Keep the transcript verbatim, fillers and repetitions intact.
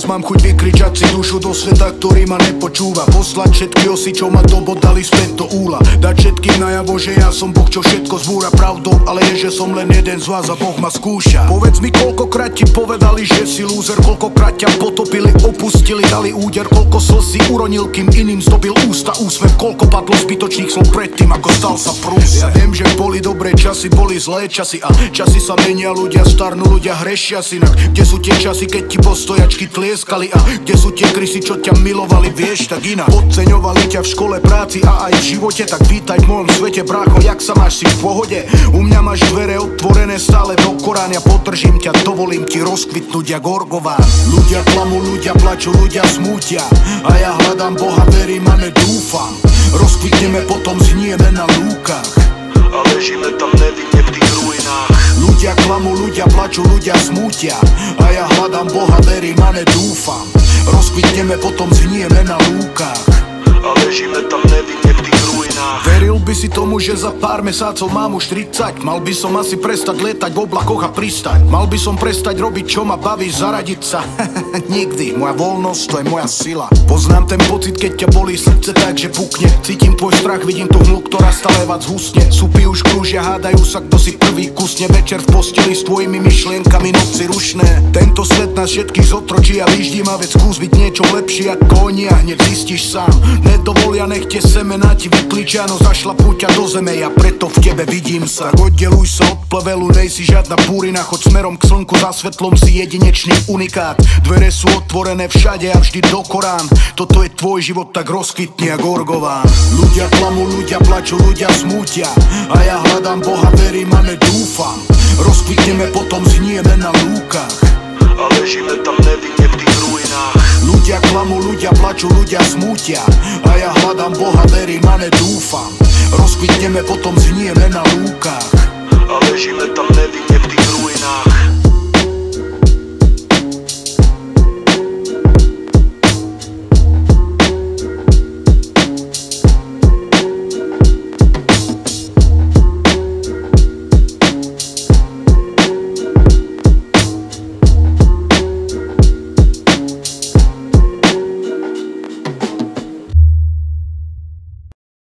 mám chuť vykričať si dušu do sveta, ktorý ma nepočúva. Poslať všetky osy, čo ma dobodali späť do úla. Dať všetkým najavo, že ja som Boh, čo všetko zbúra. Pravdou ale je, že som len jeden z vás a Boh ma skúša. Povedz mi, koľkokrát ti povedali, že si lúzer, koľkokrát ťa potopili, opustili, dali úder, koľko slz si uronil, kým iným zdobil ústa úsmev, koľko padlo zbytočných slov predtým, ako stal sa prús. Ja viem, že boli dobré časy, boli zlé časy a časy sa menia, ľudia starnú, ľudia hrešia synak. Kde sú tie časy, keď ti postojačky tlieskali a kde sú tie krysy, čo ťa milovali, vieš, tak inak. Podceňovali ťa v škole, práci a aj v živote, tak vítaj v mojom svete, brácho, jak sa máš, si v pohode? U mňa máš dvere otvorené stále do Koránia, potržím ťa, dovolím ti rozkvitnúť jak orgová. Ľudia klamú, ľudia plačú, ľudia smútia a ja hľadám Boha, verím a nedúfam. Rozkvitneme, potom znieme na lúkach a ležíme tam nevinne v tých ruinách. Ľudia klamú, ľudia plačú, ľudia smútia a ja hľadám Boha, verím a nedúfam. Rozkvitneme, potom znieme na lúkach a ležíme tam nevinne v tých ruinách. Veril by si tomu, že za pár mesácov mám už tridsať? Mal by som asi prestať lietať v oblakoch a pristať. Mal by som prestať robiť, čo ma baví, zaradiť sa. Nikdy, moja voľnosť, to je moja sila. Poznám ten pocit, keď ťa bolí srdce tak, že pukne. Cítim tvoj strach, vidím tú hmlu, ktorá stále vás husne. Súpy už krúžia, hádajú sa, kto si prvý kusne. Večer v posteli s tvojimi myšlienkami, noci rušné. Tento svet nás všetkých zotročí a vyždí ma, veď skús byť niečo lepšie ako oni a hneď zistíš sám. Nedovolia, nech tie semená ti vyklíčia, no zašlapnú ťa do zeme, ja preto v tebe vidím sa. Tak oddeluj sa od plevelu, nejsi žiadna búrina, choď smerom k slnku, za svetlom si jedinečný unikát. Dvere sú otvorené všade a vždy do Korán. Toto je tvoj život, tak rozkvitni jak orgován. Ľudia klamú, ľudia plačú, ľudia smútia a ja hľadám Boha, verím a nedúfam. Rozkvitneme, potom znieme na lúkach a ležíme tam nevinne v tých ruinách. Ľudia klamú, ľudia plačú, ľudia smútia a ja hľadám Boha, verím a nedúfam. Rozkvitneme, potom znieme na lúkach a ležíme tam nevinne v tých ruinách.